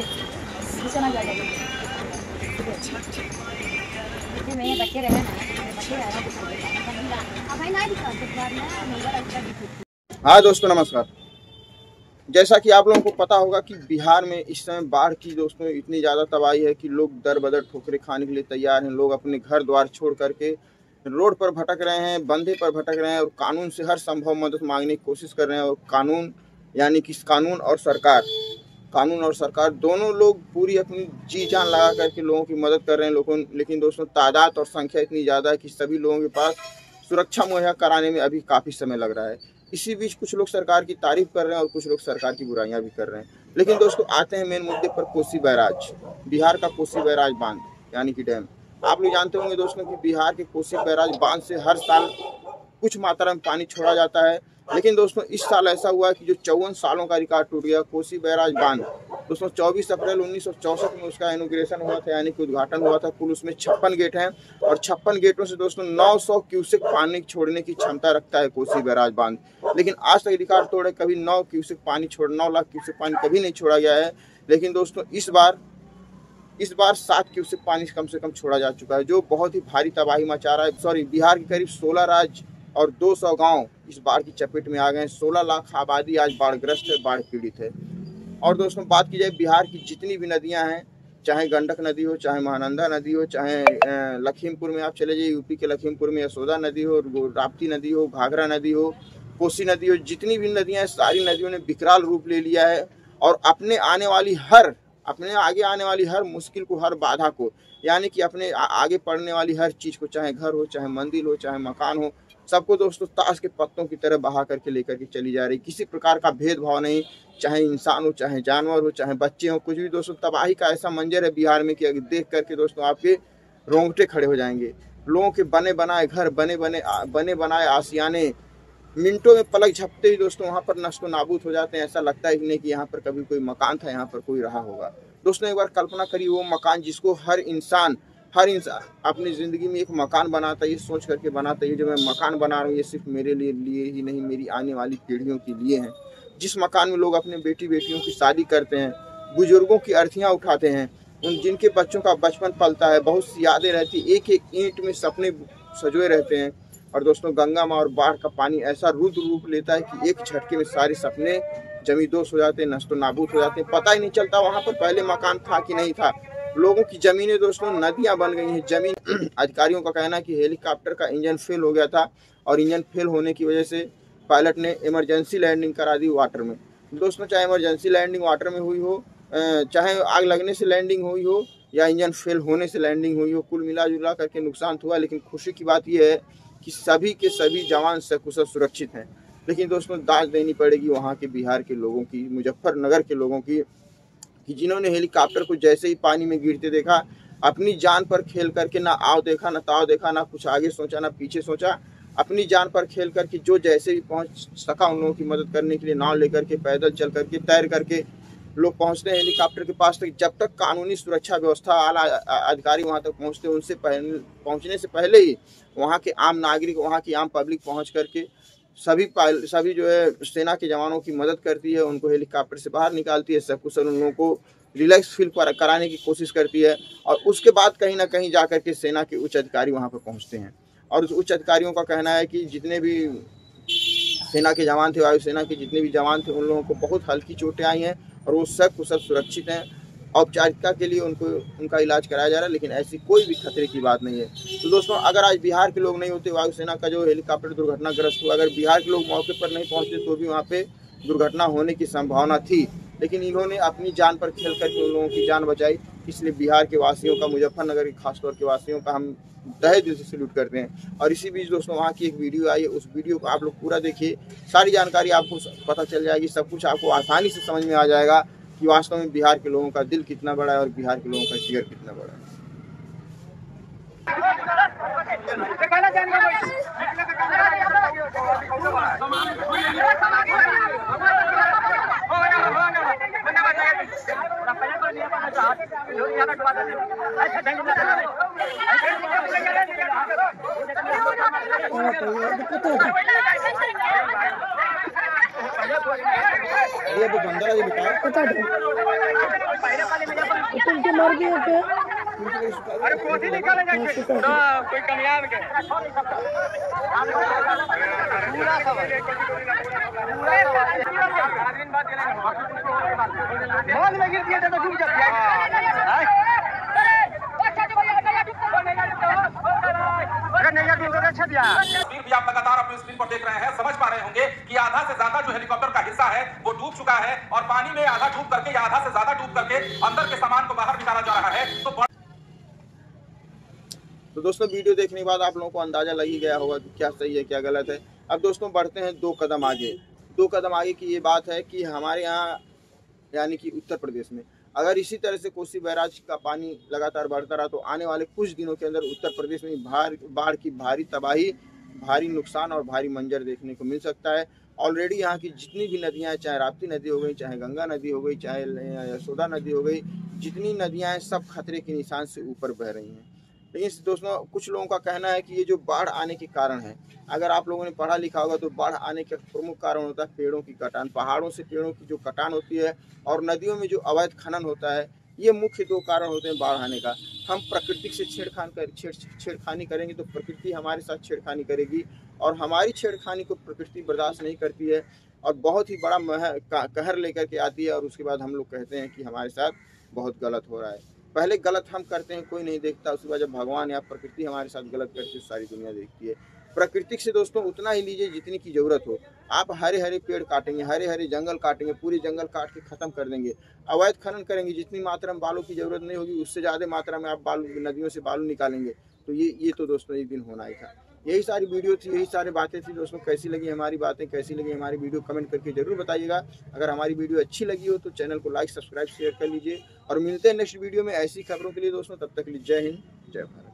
बिछाना जा जाएगा ये मैं बच्चे रहे ना बच्चे आया अब भाई ना दिखा तो बार ना नंबर अच्छा दिखा। हाँ दोस्तों नमस्कार। जैसा कि आप लोगों को पता होगा कि बिहार में इस समय बाढ़ की दोस्तों इतनी ज़्यादा तबाही है कि लोग दर बदर ठोकरे खाने के लिए तैयार हैं। लोग अपने घर द्वार छोड़ करके रोड पर भटक रहे हैं, बंधे पर भटक रहे हैं और कानून से हर संभव मदद मांगने की कोशिश कर रहे हैं। और कानून यानी कि कानून और सरकार दोनों लोग पूरी अपनी जी जान लगा करके लोगों की मदद कर रहे हैं लोगों। लेकिन दोस्तों तादाद और संख्या इतनी ज़्यादा है कि सभी लोगों के पास सुरक्षा मुहैया कराने में अभी काफ़ी समय लग रहा है। इसी बीच कुछ लोग सरकार की तारीफ कर रहे हैं और कुछ लोग सरकार की बुराइयां भी कर रहे हैं। लेकिन दोस्तों आते हैं मेन मुद्दे पर। कोसी बैराज, बिहार का कोसी बैराज बांध यानी कि डैम। आप लोग जानते होंगे दोस्तों कि बिहार के कोसी बैराज बांध से हर साल कुछ मात्रा में पानी छोड़ा जाता है। लेकिन दोस्तों इस साल ऐसा हुआ कि जो 54 सालों का रिकॉर्ड टूट गया। कोसी बैराज बांध दोस्तों 24 अप्रैल 1964 में उसका इनॉग्रेशन हुआ था यानी कि उद्घाटन हुआ था। कुल उसमें 56 गेट हैं और 56 गेटों से दोस्तों 900 क्यूसेक पानी छोड़ने की क्षमता रखता है कोसी बैराज बांध। लेकिन आज तक रिकॉर्ड तोड़े कभी 9 लाख क्यूसेक पानी कभी नहीं छोड़ा गया है। लेकिन दोस्तों इस बार 7 क्यूसेक पानी कम से कम छोड़ा जा चुका है, जो बहुत ही भारी तबाही मचा रहा है। बिहार के करीब 16 राज्य और 200 गांव इस बाढ़ की चपेट में आ गए हैं। 16 लाख आबादी आज बाढ़ग्रस्त है, बाढ़ पीड़ित है। और दोस्तों बात की जाए बिहार की जितनी भी नदियां हैं, चाहे गंडक नदी हो, चाहे महानंदा नदी हो, चाहे लखीमपुर में आप चले जाइए, यूपी के लखीमपुर में यशोदा नदी हो, राप्ती नदी हो, घाघरा नदी हो, कोसी नदी हो, जितनी भी नदियां हैं सारी नदियों ने विकराल रूप ले लिया है। और अपने आगे आने वाली हर मुश्किल को, हर बाधा को, यानी कि अपने आगे पड़ने वाली हर चीज़ को, चाहे घर हो, चाहे मंदिर हो, चाहे मकान हो, सबको दोस्तों ताश के पत्तों की तरह बहा करके लेकर के चली जा रही। किसी प्रकार का भेदभाव नहीं, चाहे इंसान हो, चाहे जानवर हो, चाहे बच्चे हो, कुछ भी। दोस्तों तबाही का ऐसा मंजर है बिहार में कि अगर देख करके दोस्तों आपके रोंगटे खड़े हो जाएंगे। लोगों के बने बनाए घर, बने बनाए आशियाने मिनटों में पलक झपते ही दोस्तों वहाँ पर नष्ट नाबूद हो जाते हैं। ऐसा लगता है नहीं कि यहाँ पर कभी कोई मकान था, यहाँ पर कोई रहा होगा। दोस्तों एक बार कल्पना करिए वो मकान जिसको हर इंसान अपनी ज़िंदगी में एक मकान बनाता है, ये सोच करके बनाता है ये जो मैं मकान बना रहा हूँ ये सिर्फ मेरे लिए ही नहीं, मेरी आने वाली पीढ़ियों के लिए है। जिस मकान में लोग अपने बेटियों की शादी करते हैं, बुजुर्गों की अर्थियाँ उठाते हैं, उन जिनके बच्चों का बचपन पलता है, बहुत सी यादें रहती, एक एक ईंट में सपने सजोए रहते हैं। और दोस्तों गंगा माँ और बाढ़ का पानी ऐसा रुद्र रूप लेता है कि एक झटके में सारे सपने जमींदोज हो जाते हैं, नष्ट नाबूद हो जाते हैं। पता ही नहीं चलता वहाँ पर पहले मकान था कि नहीं था। लोगों की जमीनें दोस्तों नदियाँ बन गई हैं। जमीन अधिकारियों का कहना है कि हेलीकॉप्टर का इंजन फेल हो गया था और इंजन फेल होने की वजह से पायलट ने इमरजेंसी लैंडिंग करा दी वाटर में। दोस्तों चाहे इमरजेंसी लैंडिंग वाटर में हुई हो, चाहे आग लगने से लैंडिंग हुई हो या इंजन फेल होने से लैंडिंग हुई हो, कुल मिला जुला करके नुकसान हुआ। लेकिन खुशी की बात यह है कि सभी के सभी जवान सकुशल सुरक्षित हैं। लेकिन दोस्तों दाद देनी पड़ेगी वहाँ के बिहार के लोगों की, मुजफ्फरनगर के लोगों की, कि जिन्होंने हेलीकॉप्टर को जैसे ही पानी में गिरते देखा, अपनी जान पर खेल करके ना आओ देखा, ना ताव देखा, ना कुछ आगे सोचा, ना पीछे सोचा, अपनी जान पर खेल करके जो जैसे भी पहुंच सका उन लोगों की मदद करने के लिए नाव लेकर के, पैदल चल करके, तैर करके लोग पहुंचते हैं हेलीकॉप्टर के पास तक। जब तक कानूनी सुरक्षा व्यवस्था आला अधिकारी वहां तक पहुंचते हैं, उनसे पहुंचने से पहले ही वहां के आम नागरिक, वहां की आम पब्लिक पहुंच करके सभी जो है सेना के जवानों की मदद करती है, उनको हेलीकॉप्टर से बाहर निकालती है, सकुशल उन लोगों को रिलैक्स फील कराने की कोशिश करती है। और उसके बाद कहीं ना कहीं जा करके सेना के उच्च अधिकारी वहाँ पर पहुँचते हैं। और उस उच्च अधिकारियों का कहना है कि जितने भी सेना के जवान थे, वायुसेना के जितने भी जवान थे, उन लोगों को बहुत हल्की चोटें आई हैं और वो सकुशल सुरक्षित हैं। औपचारिकता के लिए उनका इलाज कराया जा रहा है, लेकिन ऐसी कोई भी खतरे की बात नहीं है। तो दोस्तों अगर आज बिहार के लोग नहीं होते, वायुसेना का जो हेलीकॉप्टर दुर्घटनाग्रस्त हुआ, अगर बिहार के लोग मौके पर नहीं पहुंचते तो भी वहाँ पे दुर्घटना होने की संभावना थी। लेकिन इन्होंने अपनी जान पर खेल करके उन लोगों की जान बचाई। इसलिए बिहार के वासियों का, मुजफ्फरनगर के खासतौर के वासियों का हम तहे दिल से सैल्यूट करते हैं। और इसी बीच दोस्तों वहाँ की एक वीडियो आई है, उस वीडियो को आप लोग पूरा देखिए, सारी जानकारी आपको पता चल जाएगी, सब कुछ आपको आसानी से समझ में आ जाएगा कि वास्तव में बिहार के लोगों का दिल कितना बड़ा है और बिहार के लोगों का जिगर कितना बड़ा है। ये भी बंदर है, ये बताओ पता नहीं तुम के मर गए क्या? अरे कोठी निकाले जाके तो कोई कमियान के पूरा सब आदमी बात करेंगे मौज में गिर दिया तो डूब जाती है। तस्वीर भी आप लगातार अपनी स्क्रीन पर देख रहे हैं, समझ पा रहे होंगे कि आधा से ज्यादा जो हेलीकॉप्टर का हिस्सा है वो डूब चुका है और पानी में आधा डूब करके या आधा से ज्यादा डूब करके अंदर के सामान को बाहर निकाला जा रहा है। तो दोस्तों वीडियो देखने के बाद आप लोगों को अंदाजा लग ही गया होगा कि क्या सही है क्या गलत है। अब दोस्तों बढ़ते हैं 2 कदम आगे। 2 कदम आगे की ये बात है कि हमारे यहाँ यानी कि उत्तर प्रदेश में अगर इसी तरह से कोसी बैराज का पानी लगातार बढ़ता रहा तो आने वाले कुछ दिनों के अंदर उत्तर प्रदेश में बाढ़ की भारी तबाही, भारी नुकसान और भारी मंजर देखने को मिल सकता है। ऑलरेडी यहाँ की जितनी भी नदियाँ हैं, चाहे राप्ती नदी हो गई, चाहे गंगा नदी हो गई, चाहे यशोदा नदी हो गई, जितनी नदियाँ हैं सब खतरे के निशान से ऊपर बह रही हैं। लेकिन दोस्तों कुछ लोगों का कहना है कि ये जो बाढ़ आने के कारण है, अगर आप लोगों ने पढ़ा लिखा होगा तो बाढ़ आने का प्रमुख कारण होता है पेड़ों की कटान। पहाड़ों से पेड़ों की जो कटान होती है और नदियों में जो अवैध खनन होता है, ये मुख्य 2 कारण होते हैं बाढ़ आने का। हम प्रकृति से छेड़खानी करेंगे तो प्रकृति हमारे साथ छेड़खानी करेगी और हमारी छेड़खानी को प्रकृति बर्दाश्त नहीं करती है और बहुत ही बड़ा कहर लेकर के आती है और उसके बाद हम लोग कहते हैं कि हमारे साथ बहुत गलत हो रहा है। पहले गलत हम करते हैं, कोई नहीं देखता, उसके बाद जब भगवान या प्रकृति हमारे साथ गलत करती है सारी दुनिया देखती है। प्रकृति से दोस्तों उतना ही लीजिए जितनी की ज़रूरत हो। आप हरे हरे पेड़ काटेंगे, हरे हरे जंगल काटेंगे, पूरे जंगल काट के ख़त्म कर देंगे, अवैध खनन करेंगे, जितनी मात्रा में बालू की ज़रूरत नहीं होगी उससे ज़्यादा मात्रा में आप नदियों से बालू निकालेंगे, तो ये तो दोस्तों एक दिन होना ही था। यही सारी वीडियो थी, यही सारी बातें थी दोस्तों। कैसी लगी हमारी बातें, कैसी लगी हमारी वीडियो, कमेंट करके जरूर बताइएगा। अगर हमारी वीडियो अच्छी लगी हो तो चैनल को लाइक, सब्सक्राइब, शेयर कर लीजिए और मिलते हैं नेक्स्ट वीडियो में ऐसी खबरों के लिए दोस्तों। तब तक के लिए जय हिंद, जय भारत।